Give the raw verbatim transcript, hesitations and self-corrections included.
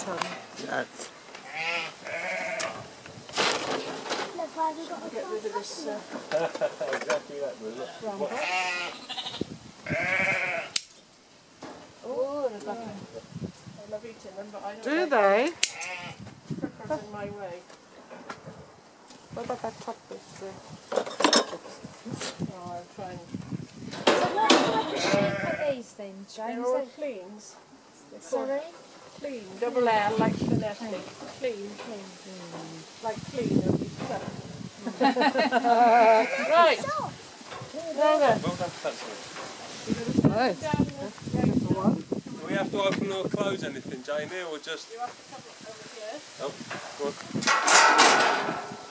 ton. That's Get rid of this uh, exactly that, was it? bramble. Oh, they're lovely. I love eating them, but I don't Do like they? crickers in my way. What about that chocolate? Oh, I'm trying. So what type of shape are these then, Jane? They're Is all that cleans. They're called sorry? clean, double L, like phonetic. Clean, clean. Like clean, it'll be cut. Right. There. Well done, Patsy. Nice. Do we have to open or close anything, Janie, or just... You have to come over here. Oh, go on.